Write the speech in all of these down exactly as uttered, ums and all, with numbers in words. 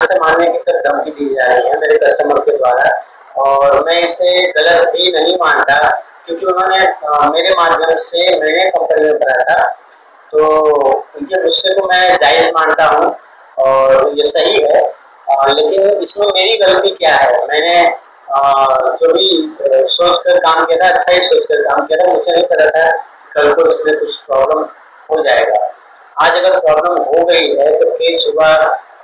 से मारने की तक धमकी दी जा रही है मेरे कस्टमर के द्वारा, और मैं इसे गलत भी नहीं मानता, क्योंकि उन्होंने मेरे माध्यम से मैंने कंपनी में भरा था, तो उनके गुस्से को मैं जायज़ मानता हूँ और ये सही है। आ, लेकिन इसमें मेरी गलती क्या है? मैंने आ, जो भी सोच कर काम किया था, अच्छा ही सोच कर काम किया था, मुझे नहीं पता था कल को इसमें कुछ प्रॉब्लम हो जाएगा। आज अगर प्रॉब्लम हो गई है तो केस हुआ,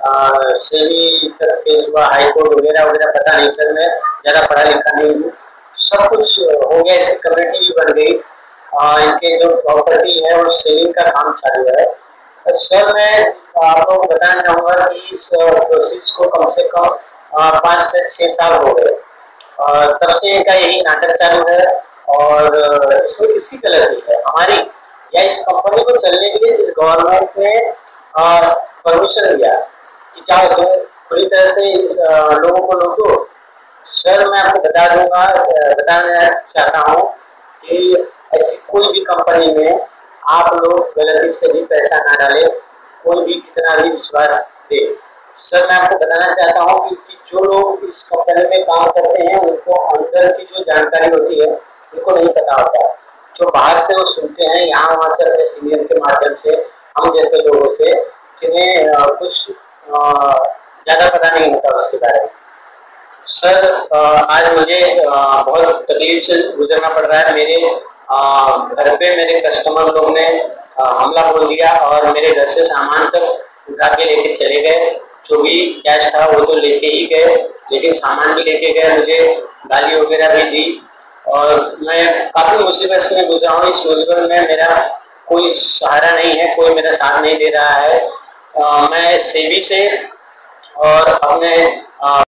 सेबी तक केस हुआ, हाई कोर्ट वगैरह वगैरह, पता नहीं सर, मैं ज़्यादा पढ़ा लिखा नहीं हूँ। सब कुछ हो गया, इसकी कमेटी भी बन गई, आ, इनके जो प्रॉपर्टी है और सेविंग का काम चालू है। तो सर मैं आप लोगों को बताना चाहूँगा कि इस प्रोसेस को कम से कम पाँच से छः साल हो गए, और तब से इनका यही नाटक चालू है। और इसमें किसकी गलती है, हमारी या इस कंपनी को चलने के लिए जिस गवर्नमेंट ने परमिशन दिया कि चाहे तुम पूरी तरह से इस आ, लोगों को लूटो? सर मैं आपको बता दूंगा, बताना चाहता हूँ कि ऐसी कोई भी कंपनी में आप लोग गलती से भी पैसा ना डालें, कोई भी कितना भी विश्वास दे। सर मैं आपको बताना चाहता हूँ कि, कि जो लोग इस कंपनी में काम करते हैं उनको अंदर की जो जानकारी होती है उनको नहीं पता होता। जो बाहर से वो सुनते हैं यहाँ वहाँ से अपने सीनियर के माध्यम से, हम जैसे लोगों से, जिन्हें कुछ ज़्यादा पता नहीं होता उसके बारे में। सर आज मुझे बहुत तकलीफ से गुजरना पड़ रहा है। मेरे घर पे मेरे कस्टमर लोग ने हमला बोल दिया और मेरे घर से सामान तक उठा के लेके चले गए। जो भी कैश था वो तो लेके ही गए, लेकिन सामान भी लेके गए, मुझे गाली वगैरह भी दी, और मैं काफ़ी मुसीबत में गुजरा हूँ। इस मुसीबत में मेरा कोई सहारा नहीं है, कोई मेरा साथ नहीं दे रहा है। आ, मैं सेबी से और अपने